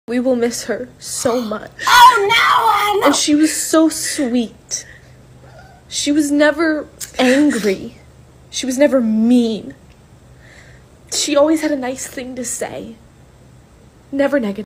We will miss her so much. Oh no! And she was so sweet. She was never angry. She was never mean. She always had a nice thing to say. Never negative.